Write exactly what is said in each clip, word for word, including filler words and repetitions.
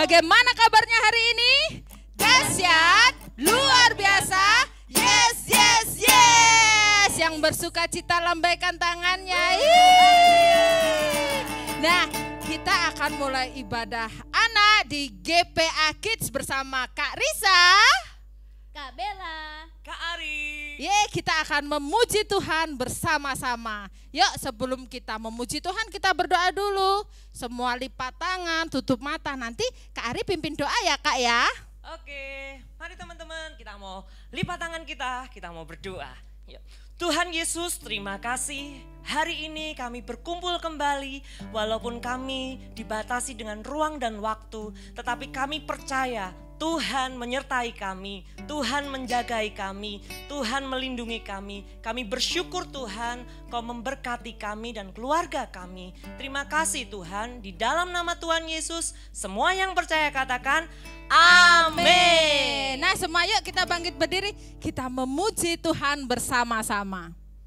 Bagaimana kabarnya hari ini? Dahsyat, luar biasa. Yes, yes, yes. Yang bersuka cita lambaikan tangannya. Yeay. Nah, kita akan mulai ibadah anak di G P A Kids bersama Kak Risa, Kak Bella, Kak Ari. Ye, kita akan memuji Tuhan bersama-sama. Yuk, sebelum kita memuji Tuhan, kita berdoa dulu. Semua lipat tangan, tutup mata. Nanti Kak Ari pimpin doa ya, Kak ya. Oke, mari teman-teman, kita mau lipat tangan kita, kita mau berdoa. Yuk. Tuhan Yesus, terima kasih. Hari ini kami berkumpul kembali, walaupun kami dibatasi dengan ruang dan waktu, tetapi kami percaya Tuhan menyertai kami, Tuhan menjagai kami, Tuhan melindungi kami. Kami bersyukur Tuhan, Kau memberkati kami dan keluarga kami. Terima kasih Tuhan, di dalam nama Tuhan Yesus, semua yang percaya katakan amin. Nah, semua yuk kita bangkit berdiri, kita memuji Tuhan bersama-sama.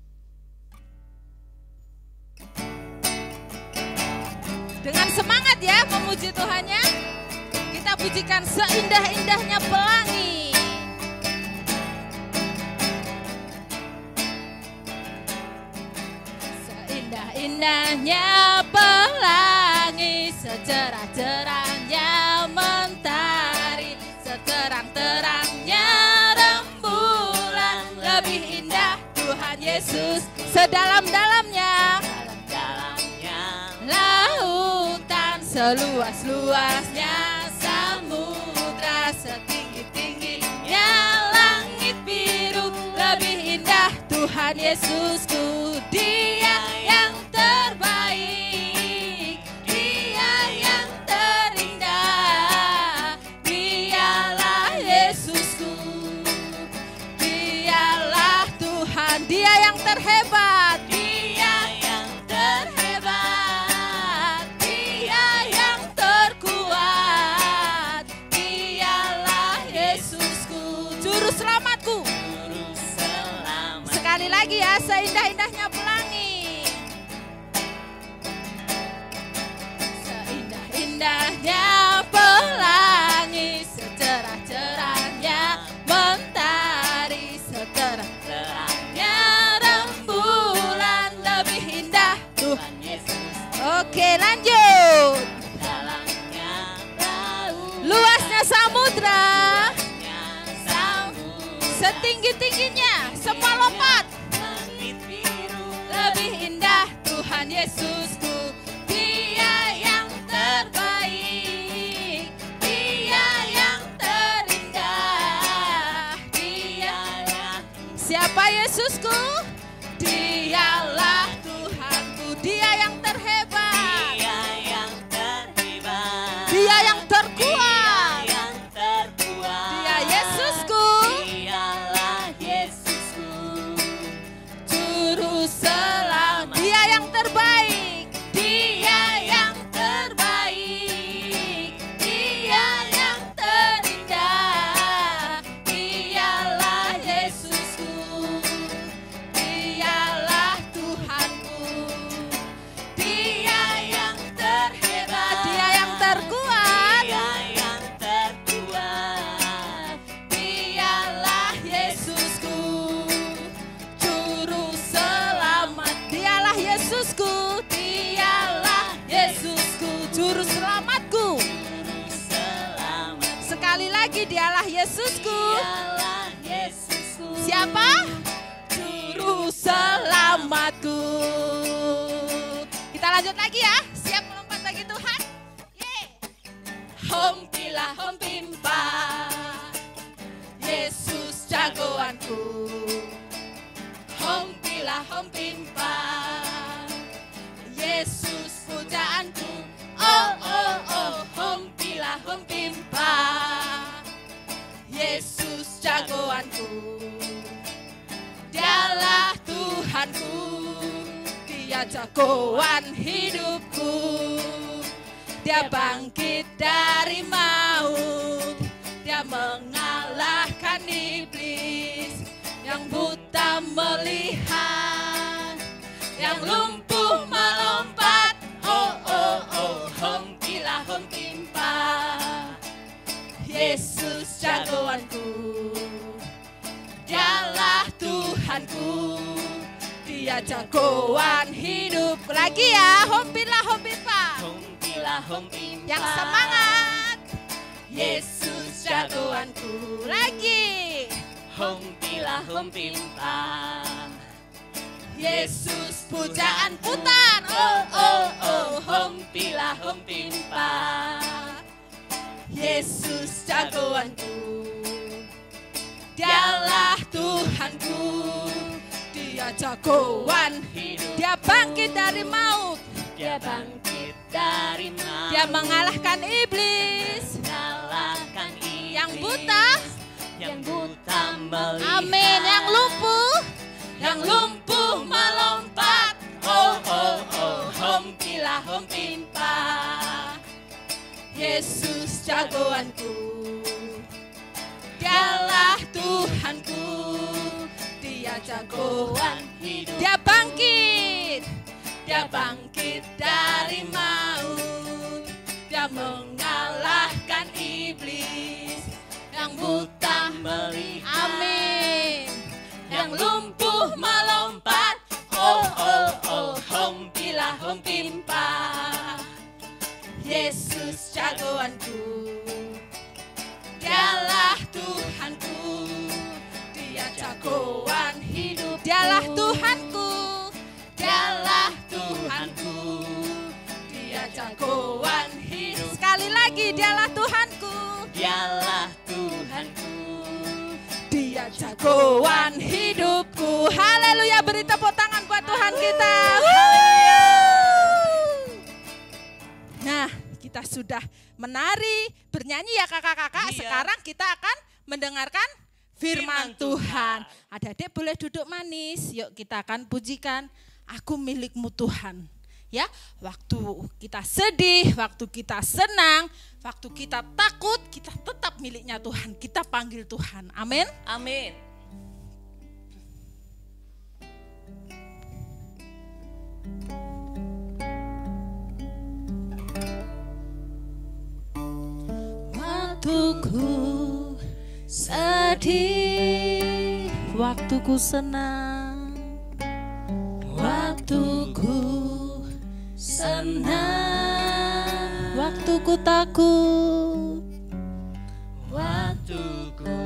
Dengan semangat ya memuji Tuhannya. Kita pujikan seindah-indahnya pelangi. Seindah-indahnya pelangi, secerah-cerahnya mentari, seterang-terangnya rembulan. Lebih indah Tuhan Yesus, sedalam-dalamnya lautan, seluas-luasnya samudra, setinggi-tingginya langit biru. Lebih indah Tuhan Yesusku, Dia yang terbaik, Dia yang terindah. Dialah Yesusku, Dialah Tuhan, Dia yang terhebat, Dia yang terhebat, Dia yang terkuat. Dialah Yesusku, juru selamatku. Juru selamat. Sekali lagi ya, seindah-indahnya pelangi, seindah-indahnya pelangi, secerah-cerahnya mentari, seterang-terangnya rembulan. Lebih indah Tuhan Yesus. Oke, lanjut. Dalamnya laut, Luasnya samudra, samudra, setinggi-tingginya semua lompat. langit biru. Lebih indah Tuhan Yesusku, Dia yang terbaik, Dia yang terindah. Dialah siapa Yesusku? Dialah Tuhanku, Dia yang terhebat, Dia yang terhebat, Dia yang terkuat. Dia yang terkuat. Dia Yesusku, Dialah Yesusku, juru selamat. Dia yang terbaik, Dia yang terbaik, Dia yang terindah. Dialah Yesusku, Dialah Tuhanku, Dia yang terhebat, Dia yang terkuat. Dia yang terkuat. Dialah Yesusku, juru selamat. Dialah Yesusku, Dialah Yesusku, juru selamatku. Juru selamat. Sekali lagi, Dialah Yesusku. Dialah Yesusku. Siapa? Juru selamatku. Kita lanjut lagi ya. Siap melompat bagi Tuhan? Yeay. Hom pila hom pimpa, Yesus jagoanku. Hom pila hom pimpa, Yesus pujaanku. Oh oh oh, hom pila hom pimpa, Yesus jagoanku. Dialah Tuhanku, Dia jagoan hidupku. Dia bangkit dari maut, Dia mengalahkan iblis. Yang buta melihat, yang lumpuh melompat. Oh oh oh, hom pila hom pimpa, Tuhanku, Dia jagoan hidup. Lagi ya, hompila hompimpa. Hompila hompimpa. Yang semangat. Yesus jagoanku. Lagi. Hompila hompimpa. Yesus pujaan putar. Oh oh oh, hompila hompimpa. Yesus jagoanku. Dialah Tuhanku. Dia jagoan hidup. Dia bangkit dari maut. Dia bangkit dari maut. Dia mengalahkan iblis. Mengalahkan iblis. Yang buta. Yang buta melihat. Amin. Yang lumpuh. Yang lumpuh melompat. Oh oh oh, hompila hompimpa. Yesus jagoanku. Dialah Tuhanku. Dia jagoan hidup. Dia bangkit. Dia bangkit dari maut. Dia mengalahkan iblis. Yang buta melihat. Amin. Yang lumpuh melompat. Oh oh oh, hompila hompimpa. Yesus jagoanku. Dialah Tuhanku. Dia jagoan hidup. Dialah Tuhanku. Dialah Tuhanku. Dia jagoan hidup. Sekali lagi, dialah Tuhanku. Dialah Tuhanku. Dia jagoan hidupku. Haleluya, beri tepuk tangan buat Tuhan kita. Nah, kita sudah menari, bernyanyi ya kakak-kakak. Iya. Sekarang kita akan mendengarkan firman, Firman Tuhan. Tuhan. Adik-adik boleh duduk manis. Yuk kita akan pujikan Aku Milikmu Tuhan. Ya, waktu kita sedih, waktu kita senang, waktu kita takut, kita tetap miliknya Tuhan. Kita panggil Tuhan. Amin. Amin. Waktuku sedih, waktuku senang, waktuku senang, waktuku takut, Waktuku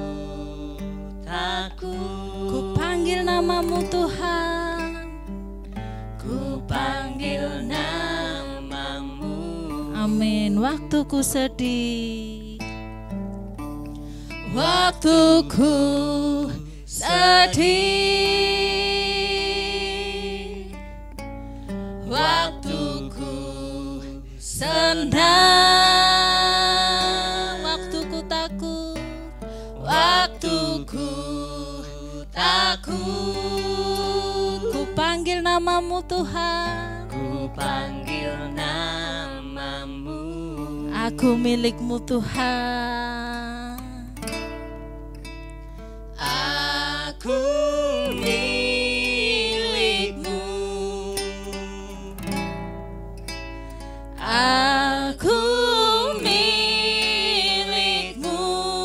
takut. ku panggil namamu Tuhan, Ku panggil namamu. amin. Waktuku sedih, waktuku sedih, waktuku senang, waktuku takut, waktuku takut, ku panggil namamu Tuhan, Ku panggil namamu. aku milikmu Tuhan. Aku milikmu. Aku milikmu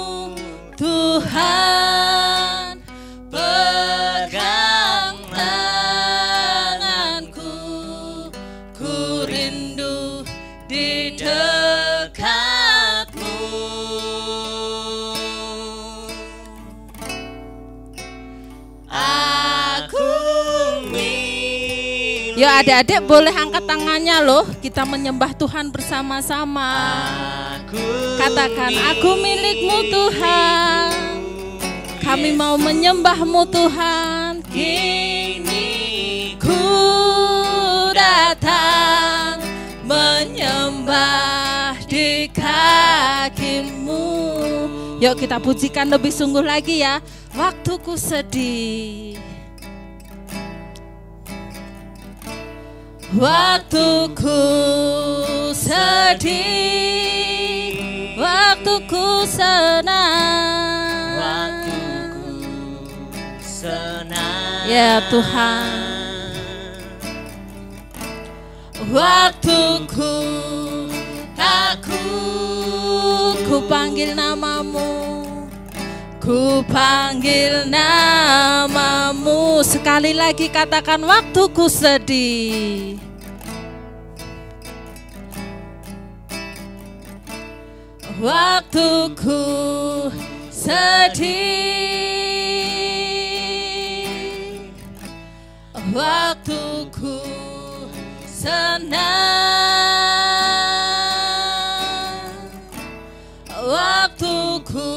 Tuhan, pegang tanganku, ku rindu di dekatmu. Aku milik. Ya adik-adik boleh angkat tangannya loh, kita menyembah Tuhan bersama-sama. Aku Katakan, aku milikmu Tuhan, kami mau menyembahmu Tuhan. Kini ku datang menyembah di kakimu. Yuk kita pujikan lebih sungguh lagi ya. Waktuku sedih, waktuku sedih, waktuku senang, Waktuku senang. ya Tuhan. Waktuku takut, ku panggil namamu, ku panggil namamu. Sekali lagi katakan waktuku sedih. Waktuku sedih, waktuku senang, waktuku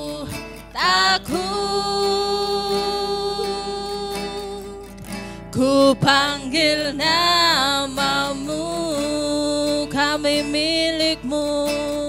takut, ku panggil namamu, kami milikmu.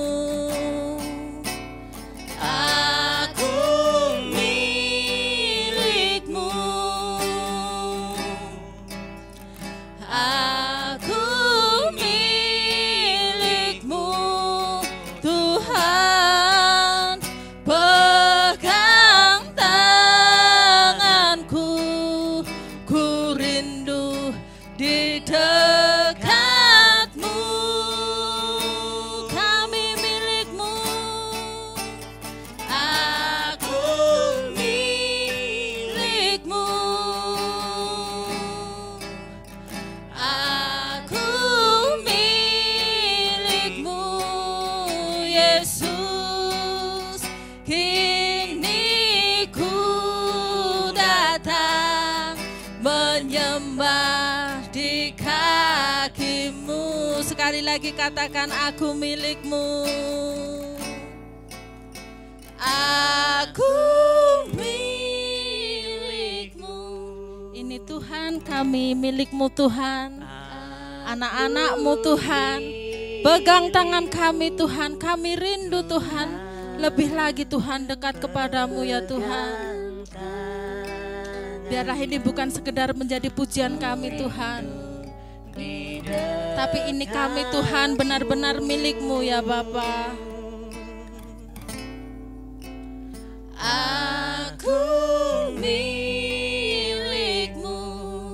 Sekali lagi katakan aku milikmu. Aku milikmu. Ini Tuhan, kami milikmu Tuhan. Anak-anakmu Tuhan. Pegang tangan kami Tuhan. Kami rindu Tuhan. Lebih lagi Tuhan dekat kepadamu ya Tuhan. Biarlah ini bukan sekedar menjadi pujian kami Tuhan. Tapi ini kami Tuhan benar-benar milikmu ya Bapa. Aku milikmu,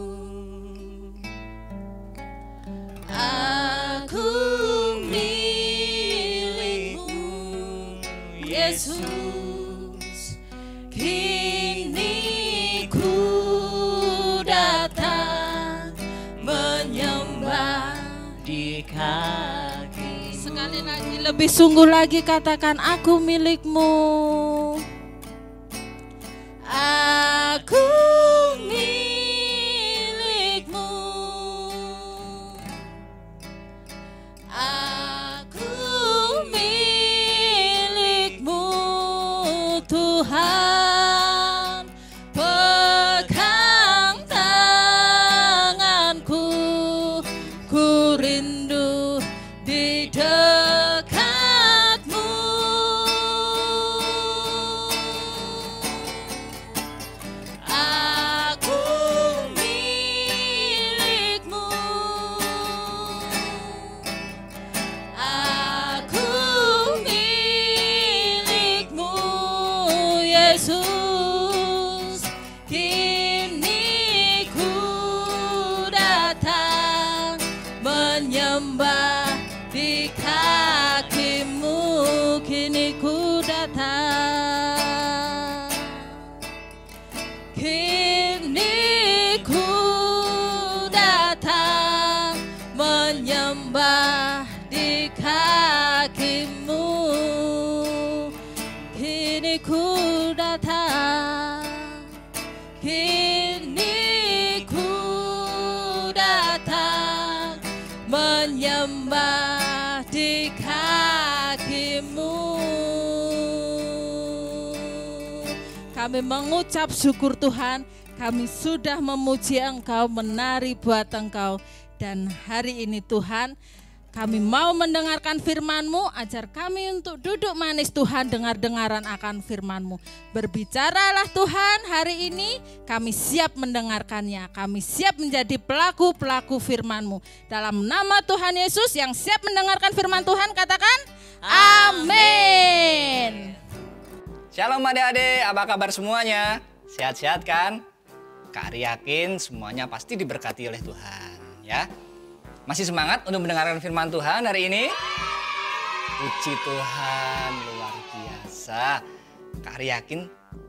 aku milikmu, Yesus. Kini ku datang menyembah di kaki. Sekali lagi, lebih sungguh lagi katakan aku milikmu. Aku milikmu. Aku milikmu Tuhan. Pegang tanganku, ku rindu di dekatmu. Aku milikmu. Aku milikmu, Yesus. Kini ku datang menyembah di kakimu. Kini ku datang. Kini ku datang menyembah di kakimu. Kini ku datang. Kini ku datang menyembah di kakimu. Kami mengucap syukur Tuhan, kami sudah memuji Engkau, menari buat Engkau. Dan hari ini Tuhan, kami mau mendengarkan firman-Mu, ajar kami untuk duduk manis Tuhan, dengar-dengaran akan firman-Mu. Berbicaralah Tuhan hari ini, kami siap mendengarkannya, kami siap menjadi pelaku-pelaku firman-Mu. Dalam nama Tuhan Yesus yang siap mendengarkan firman Tuhan, katakan amin. Shalom adik-adik, apa kabar semuanya? Sehat-sehat kan? Kak Ari yakin semuanya pasti diberkati oleh Tuhan ya. Masih semangat untuk mendengarkan firman Tuhan hari ini? Puji Tuhan, luar biasa. Kak Ari yakin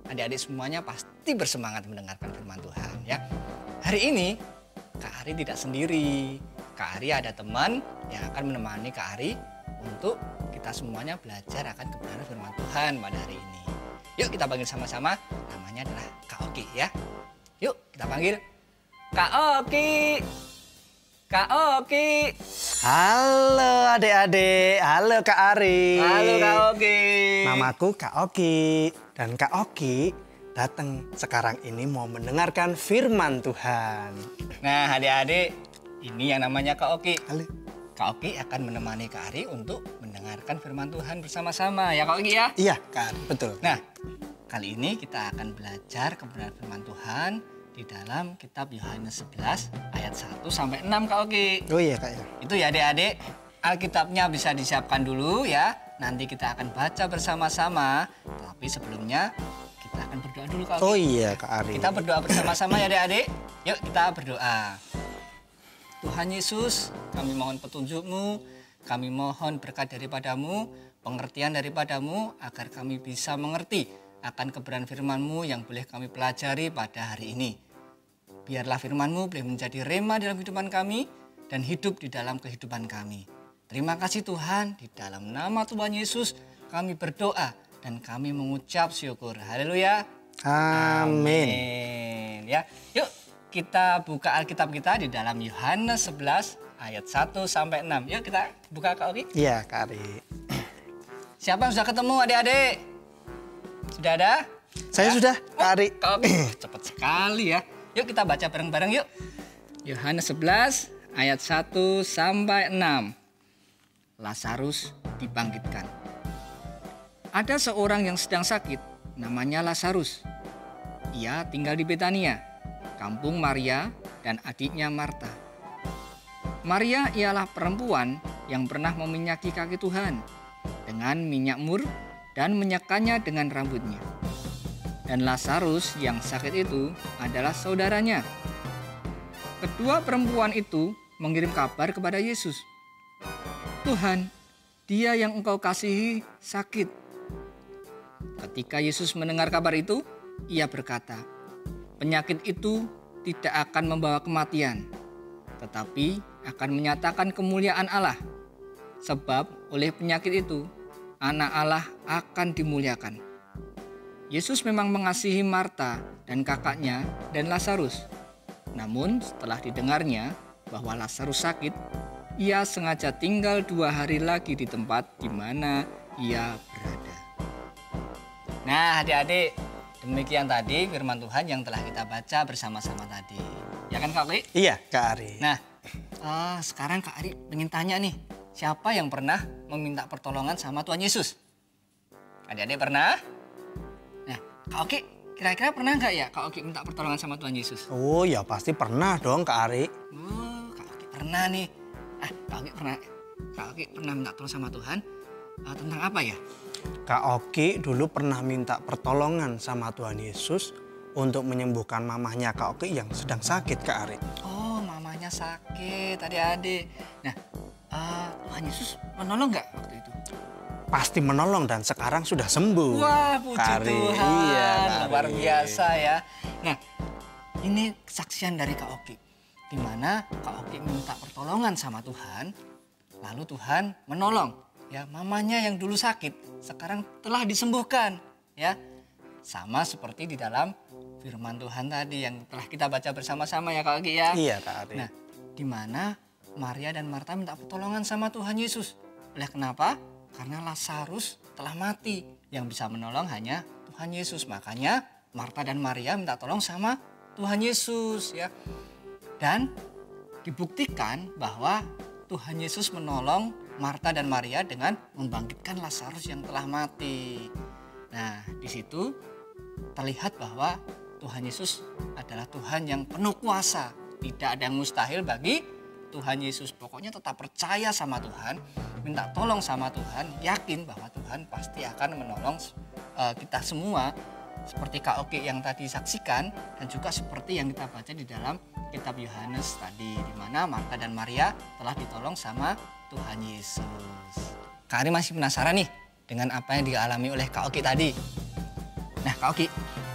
adik-adik semuanya pasti bersemangat mendengarkan firman Tuhan ya. Hari ini Kak Ari tidak sendiri. Kak Ari ada teman yang akan menemani Kak Ari untuk kita semuanya belajar akan kebenaran firman Tuhan pada hari ini. Yuk kita panggil sama-sama, namanya adalah Kak Oki ya. Yuk kita panggil Kak Oki. Kak Oki. Halo adik-adik, halo Kak Ari. Halo Kak Oki. Namaku Kak Oki. Dan Kak Oki datang sekarang ini mau mendengarkan firman Tuhan. Nah adik-adik, ini yang namanya Kak Oki. Halo. Kak Oki akan menemani Kak Ari untuk mendengarkan firman Tuhan bersama-sama ya Kak Oki ya. Iya Kak Ari, betul. Nah kali ini kita akan belajar kebenaran firman Tuhan di dalam kitab Yohanes sebelas ayat satu sampai enam Kak Oki. Oh iya Kak ya. Itu ya adik-adik, Alkitabnya bisa disiapkan dulu ya. Nanti kita akan baca bersama-sama. Tapi sebelumnya kita akan berdoa dulu Kak Oki. Oh iya Kak Ari. Kita berdoa bersama-sama ya adik-adik. Yuk kita berdoa. Tuhan Yesus, kami mohon petunjuk-Mu, kami mohon berkat daripadamu, pengertian daripadamu, agar kami bisa mengerti akan kebenaran firman-Mu yang boleh kami pelajari pada hari ini. Biarlah firman-Mu boleh menjadi rema dalam kehidupan kami dan hidup di dalam kehidupan kami. Terima kasih Tuhan, di dalam nama Tuhan Yesus kami berdoa dan kami mengucap syukur. Haleluya. Amin. Amin. Ya, yuk kita buka Alkitab kita di dalam Yohanes sebelas ayat satu sampai enam. Yuk kita buka Kak Oki. Iya Kak Ari. Siapa yang sudah ketemu adik-adik? Sudah ada? Saya Ya? sudah Kak Ari. Kak Oki, cepat sekali ya. Yuk kita baca bareng-bareng yuk. Yohanes sebelas ayat satu sampai enam. Lazarus dibangkitkan. Ada seorang yang sedang sakit, namanya Lazarus. Ia tinggal di Betania, kampung Maria dan adiknya Marta. Maria ialah perempuan yang pernah meminyaki kaki Tuhan dengan minyak mur dan menyekannya dengan rambutnya. Dan Lazarus yang sakit itu adalah saudaranya. Kedua perempuan itu mengirim kabar kepada Yesus. Tuhan, dia yang engkau kasihi sakit. Ketika Yesus mendengar kabar itu, ia berkata, penyakit itu tidak akan membawa kematian, tetapi akan menyatakan kemuliaan Allah. Sebab oleh penyakit itu, anak Allah akan dimuliakan. Yesus memang mengasihi Marta dan kakaknya dan Lazarus. Namun setelah didengarnya bahwa Lazarus sakit, ia sengaja tinggal dua hari lagi di tempat di mana ia berada. Nah adik-adik, demikian tadi firman Tuhan yang telah kita baca bersama-sama tadi. Ya kan Kak Ari? Iya Kak Ari. Nah, uh, sekarang Kak Ari ingin tanya nih, siapa yang pernah meminta pertolongan sama Tuhan Yesus? Adik-adik pernah? Nah, Kak Oki, kira-kira pernah nggak ya Kak Oki minta pertolongan sama Tuhan Yesus? Oh ya pasti pernah dong Kak Ari. Oh, Kak Oki pernah nih. Ah, Kak Oki pernah, Kak Oki pernah minta tolong sama Tuhan uh, tentang apa ya? Kak Oki dulu pernah minta pertolongan sama Tuhan Yesus untuk menyembuhkan mamahnya Kak Oki yang sedang sakit Kak Ari. Oh, mamanya sakit adik-adik. Nah, uh, Tuhan Yesus menolong nggak waktu itu? Pasti menolong dan sekarang sudah sembuh. Wah, puji Kak Ari. Tuhan. Iya, Kak luar Ari. biasa ya. Nah, ini kesaksian dari Kak Oki. Di mana Kak Oki minta pertolongan sama Tuhan, lalu Tuhan menolong. Ya, mamanya yang dulu sakit sekarang telah disembuhkan, ya. Sama seperti di dalam firman Tuhan tadi yang telah kita baca bersama-sama ya Kak Oki ya. Iya Kak Ari. Nah, di mana Maria dan Marta minta pertolongan sama Tuhan Yesus. Oleh kenapa? Karena Lazarus telah mati. Yang bisa menolong hanya Tuhan Yesus. Makanya Marta dan Maria minta tolong sama Tuhan Yesus ya. Dan dibuktikan bahwa Tuhan Yesus menolong Marta dan Maria dengan membangkitkan Lazarus yang telah mati. Nah, di situ terlihat bahwa Tuhan Yesus adalah Tuhan yang penuh kuasa. Tidak ada yang mustahil bagi Tuhan Yesus. Pokoknya tetap percaya sama Tuhan, minta tolong sama Tuhan, yakin bahwa Tuhan pasti akan menolong uh, kita semua. Seperti Kak Oki yang tadi saksikan dan juga seperti yang kita baca di dalam kitab Yohanes tadi, di mana Marta dan Maria telah ditolong sama Tuhan Yesus. Kak Ari masih penasaran nih dengan apa yang dialami oleh Kak Oki tadi. Nah Kak Oki,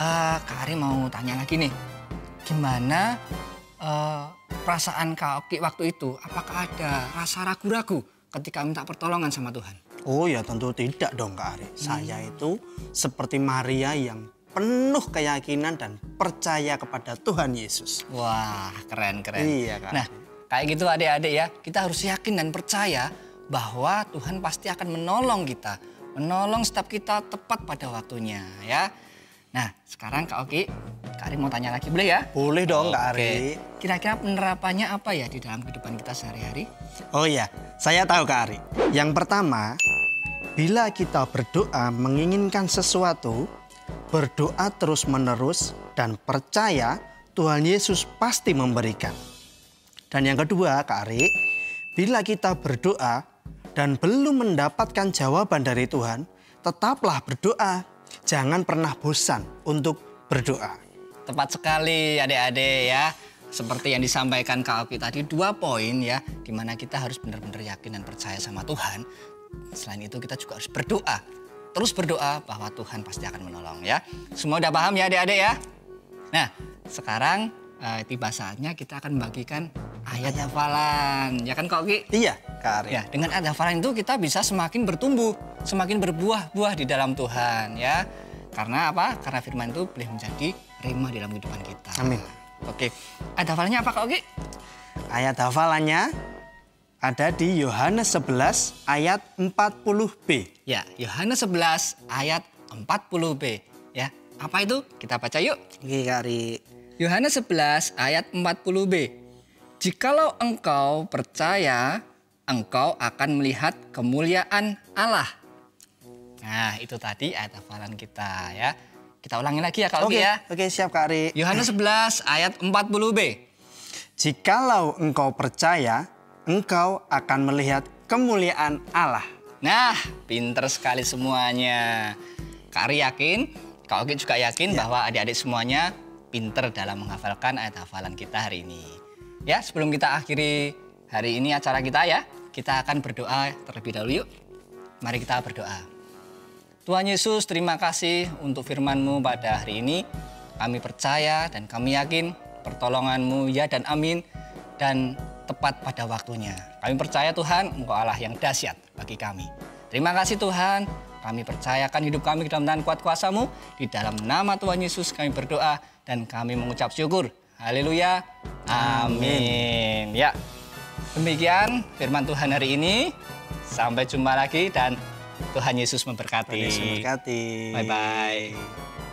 uh, Kak Ari mau tanya lagi nih. Gimana uh, perasaan Kak Oki waktu itu? Apakah ada rasa ragu-ragu ketika minta pertolongan sama Tuhan? Oh ya tentu tidak dong Kak Ari. Hmm. Saya itu seperti Maria yang penuh keyakinan dan percaya kepada Tuhan Yesus. Wah, keren-keren. Iya Kak. Nah, kayak gitu adik-adik ya, kita harus yakin dan percaya bahwa Tuhan pasti akan menolong kita. Menolong setiap kita tepat pada waktunya ya. Nah, sekarang Kak Oki, Kak Ari mau tanya lagi boleh ya? Boleh dong Kak Ari. Oke. Kira-kira penerapannya apa ya di dalam kehidupan kita sehari-hari? Oh iya, saya tahu Kak Ari. Yang pertama, bila kita berdoa menginginkan sesuatu, berdoa terus-menerus dan percaya Tuhan Yesus pasti memberikan. Dan yang kedua Kak Ari, bila kita berdoa dan belum mendapatkan jawaban dari Tuhan, tetaplah berdoa. Jangan pernah bosan untuk berdoa. Tepat sekali adik-adik ya. Seperti yang disampaikan Kak Oki tadi, dua poin ya. Dimana kita harus benar-benar yakin dan percaya sama Tuhan. Selain itu kita juga harus berdoa. Terus berdoa bahwa Tuhan pasti akan menolong ya. Semua udah paham ya adik-adik ya? Nah sekarang uh, tiba saatnya kita akan membagikan ayat hafalan. Ya kan Kak Oki? Iya Kak Ari. Ya, dengan ayat hafalan itu kita bisa semakin bertumbuh, semakin berbuah-buah di dalam Tuhan ya. Karena apa? Karena firman itu boleh menjadi rema dalam kehidupan kita. Amin. Oke, ayat hafalannya apa Kak Oki? Ayat hafalannya ada di Yohanes sebelas ayat empat puluh b. Ya, Yohanes sebelas ayat empat puluh b. Ya, apa itu? Kita baca yuk. Oke Kak Ari. Yohanes sebelas ayat empat puluh b. Jikalau engkau percaya, engkau akan melihat kemuliaan Allah. Nah, itu tadi ayat hafalan kita ya. Kita ulangi lagi ya Kak Oki ya. Oke, siap Kak Ari. Yohanes sebelas ayat empat puluh b. Jikalau engkau percaya, engkau akan melihat kemuliaan Allah. Nah, pinter sekali semuanya. Kak Ari yakin, Kak Oki juga yakin ya, bahwa adik-adik semuanya pinter dalam menghafalkan ayat hafalan kita hari ini. Ya, sebelum kita akhiri hari ini acara kita ya, kita akan berdoa terlebih dahulu yuk. Mari kita berdoa. Tuhan Yesus, terima kasih untuk firman-Mu pada hari ini. Kami percaya dan kami yakin pertolongan-Mu ya dan amin, dan tepat pada waktunya. Kami percaya Tuhan, Engkau Allah yang dahsyat bagi kami. Terima kasih Tuhan, kami percayakan hidup kami dalam tangan kuat kuasa-Mu. Di dalam nama Tuhan Yesus kami berdoa dan kami mengucap syukur. Haleluya. Amin. Ya, demikian firman Tuhan hari ini. Sampai jumpa lagi dan Tuhan Yesus memberkati. Tuhan Yesus memberkati. Bye-bye.